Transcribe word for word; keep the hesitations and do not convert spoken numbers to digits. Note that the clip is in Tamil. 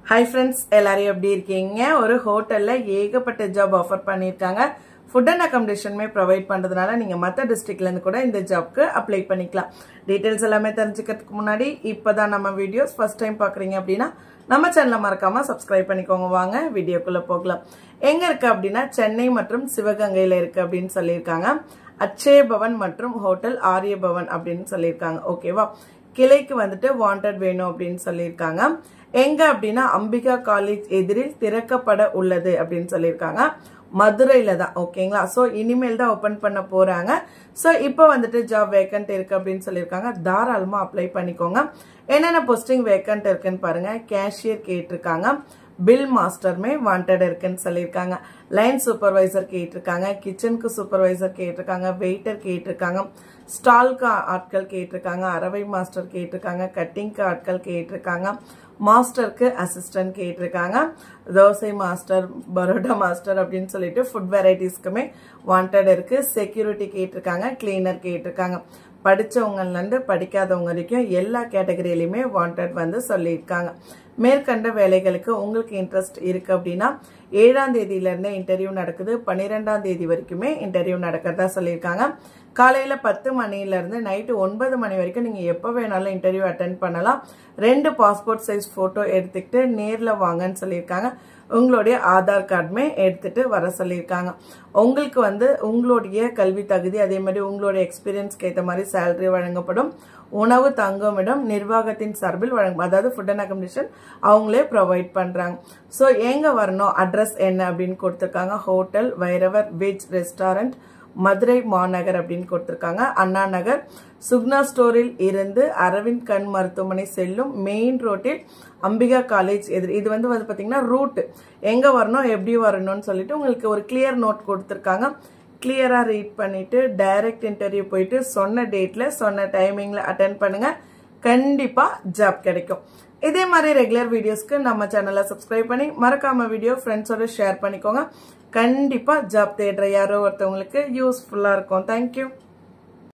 Hi friends, எல்லாரும் எப்படி இருக்கீங்க? ஒரு ஹோட்டல்ல ஏகப்பட்ட ஜாப் ஆஃபர் பண்ணிருக்காங்க. ஃபுட் அண்ட் அகாமடேஷன் ப்ரொவைட் பண்றதுனால நீங்க மத்த டிஸ்ட்ரிக்ட்ல இருந்து கூட இந்த ஜாப்க்கு அப்ளை பண்ணிக்கலாம். டீடைல்ஸ் எல்லாமே தெரிஞ்சுக்கிறதுக்கு முன்னாடி இப்பதான் நம்ம வீடியோஸ் ஃபர்ஸ்ட் டைம் பாக்குறீங்க அப்படினா நம்ம சேனலை மறக்காம சப்ஸ்கிரைப் பண்ணிக்கோங்க. வாங்க வீடியோக்குள்ள போகலாம். எங்க இருக்கு அப்படினா சென்னை மற்றும் சிவகங்கையில இருக்கு அப்படின்னு சொல்லிருக்காங்க. அச்சய பவன் மற்றும் ஹோட்டல் ஆரிய பவன் அப்படின்னு சொல்லிருக்காங்க. ஓகேவா? கிளைக்கு வந்துட்டு வாண்டட் வேணும் அப்படின்னு சொல்லிருக்காங்க. எங்க அப்படின்னா அம்பிகா காலேஜ் எதிரில் திறக்கப்பட உள்ளது அப்படின்னு சொல்லியிருக்காங்க. மதுரையில தான். ஓகேங்களா? சோ இனிமேல் தான் ஓபன் பண்ண போறாங்க. சோ இப்போ வந்துட்டு ஜாப் வேக்கன்ட் இருக்கு அப்படின்னு சொல்லியிருக்காங்க. தாராளமா அப்ளை பண்ணிக்கோங்க. என்னென்ன போஸ்டிங் வேக்கன்ட் இருக்குன்னு பாருங்க. கேஷியர் கேட்டிருக்காங்க. பில் மாஸ்டர்மே வாண்டட் இருக்குன்னு சொல்லியிருக்காங்க. லைன் சூப்பர்வைசர் கேட்டிருக்காங்க. கிச்சனுக்கு சூப்பர்வைசர் கேட்டிருக்காங்க. வெயிட்டர் கேட்டிருக்காங்க. ஸ்டால்க்கு ஆட்கள் கேட்டிருக்காங்க. அரவை மாஸ்டர் கேட்டிருக்காங்க. கட்டிங்க்கு ஆட்கள் கேட்டிருக்காங்க. மாஸ்டருக்கு அசிஸ்டன்ட் கேட்டிருக்காங்க. தோசை மாஸ்டர், பரோட்டா மாஸ்டர் அப்படின்னு சொல்லிட்டு ஃபுட் வெரைட்டிஸ்க்குமே வாண்டட் இருக்கு. செக்யூரிட்டி கேட்டிருக்காங்க. கிளீனர் கேட்டிருக்காங்க. படிச்சவங்கல இருந்து படிக்காதவங்க வரைக்கும் எல்லா கேட்டகரியிலுமே வாண்டட் வந்து சொல்லியிருக்காங்க. மேற்கண்ட வேலைகளுக்கு உங்களுக்கு இன்ட்ரெஸ்ட் இருக்கு அப்படின்னா ஏழாம் தேதியில இருந்து இன்டர்வியூ நடக்குது. பன்னிரெண்டாம் தேதி வரைக்குமே இன்டர்வியூ நடக்கிறதா சொல்லியிருக்காங்க. காலையில பத்து மணில இருந்து நைட்டு ஒன்பது மணி வரைக்கும் நீங்க எப்ப வேணாலும் இன்டர்வியூ அட்டென்ட் பண்ணலாம். ரெண்டு பாஸ்போர்ட் சைஸ் போட்டோ எடுத்துக்கிட்டு நேர்ல வாங்கன்னு சொல்லியிருக்காங்க. உங்களுடைய ஆதார் கார்டுமே எடுத்துட்டு வர சொல்லியிருக்காங்க. உங்களுக்கு வந்து உங்களுடைய கல்வி தகுதி அதே மாதிரி உங்களுடைய எக்ஸ்பீரியன்ஸ்க்கு ஏற்ற மாதிரி சேலரி வழங்கப்படும். உணவு தங்குமிடம் நிர்வாகத்தின் சார்பில் வழங்கும். அதாவது ஃபுட் அண்ட் அகாமடேஷன் அவங்களே ப்ரொவைட் பண்றாங்க. சோ எங்க வரணும், அட்ரஸ் என்ன அப்படின்னு கொடுத்திருக்காங்க. Hotel Vairavar veg restaurant, Madurai மாநகர் அப்படின்னு கொடுத்திருக்காங்க. அண்ணா நகர் சுக்னா ஸ்டோரில் இருந்து அரவிந்த் கண் மருத்துவமனை செல்லும் மெயின் ரோட்டில் அம்பிகா காலேஜ் எதிர். இது வந்து வந்து பாத்தீங்கன்னா ரூட் எங்க வரணும் எப்படி வரணும்னு சொல்லிட்டு உங்களுக்கு ஒரு கிளியர் நோட் கொடுத்திருக்காங்க. கிளியரா ரீட் பண்ணிட்டு டைரக்ட் இன்டர்வியூ போயிட்டு சொன்ன டேட்ல சொன்ன டைமிங்ல அட்டென்ட் பண்ணுங்க. கண்டிப்பா ஜாப் கிடைக்கும். இதே மாதிரி ரெகுலர் வீடியோஸ்க்கு நம்ம சேனலை சப்ஸ்கிரைப் பண்ணி மறக்காம வீடியோ ஃப்ரெண்ட்ஸோட ஷேர் பண்ணிக்கோங்க. கண்டிப்பா ஜாப் தேடுற யாரோ ஒருத்தவங்களுக்கு யூஸ்ஃபுல்லா இருக்கும். தேங்க்யூ.